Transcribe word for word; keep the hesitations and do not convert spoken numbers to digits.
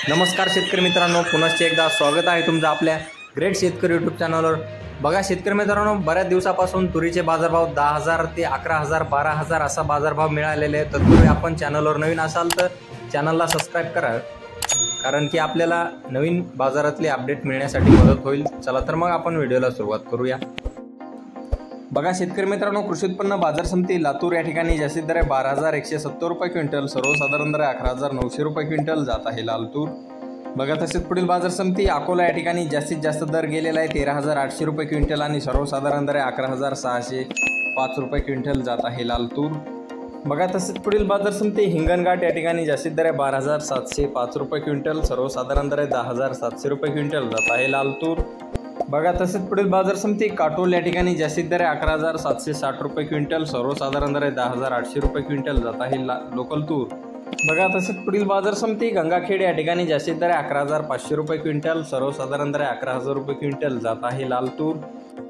नमस्कार शेतकरी मित्रांनो, पुनश्च एकदा स्वागत आहे तुमचं आपल्या ग्रेट शेतकरी यूट्यूब चॅनलवर। बघा शेतकरी मित्रांनो, बऱ्याच दिवसापासून तुरीचे बाजारभाव दहा हजार ते अकरा हजार बारा हजार असा बाजारभाव मिळालेले आहेत। तत्पूर्वी आपण चॅनलवर नवीन असाल तर चॅनलला सबस्क्राईब करा, कारण की आपल्याला नवीन बाजारातले अपडेट मिळण्यासाठी मदत होईल। चला तर मग आपण व्हिडिओला सुरुवात करूया। बघा शेतकरी मित्रांनो, कृषी उत्पन्न बाजार समिती लातूर या ठिकाणी जास्तीत दर बारा हजार एकशे सत्तर रुपये क्विंटल, सर्वसाधारण दर अकरा हजार नऊशे रुपये क्विंटल जात आहे लाल तूर। बघा तसेच पुढील बाजार समिती अकोला या ठिकाणी जास्तीत जास्त दर गेलेला आहे तेरा हजार आठशे रुपये क्विंटल आणि सर्वसाधारण दर अकरा हजार सहाशे पाच रुपये क्विंटल जात आहे लाल तूर। बघा तसेच पुढील बाजार समिती हिंगणघाट या ठिकाणी जास्तीत दर बारा हजार सातशे पाच रुपये क्विंटल, सर्वसाधारण दर दहा हजार सातशे रुपये क्विंटल जात आहे लाल तूर। बघा तसेच पुढील बाजार समिती काटोल या ठिकाणी जास्तीत दर अकरा हजार सातशे साठ रुपये क्विंटल, सर्वसाधारण दर दहा हजार आठशे रुपये क्विंटल जात आहे लोकल तूर। बघा तसेच पुढील बाजार समिती गंगाखेड या ठिकाणी जास्तीत दर अकरा हजार पाचशे रुपये क्विंटल, सर्वसाधारण दर अकरा हजार रुपये क्विंटल जात आहे लाल तूर।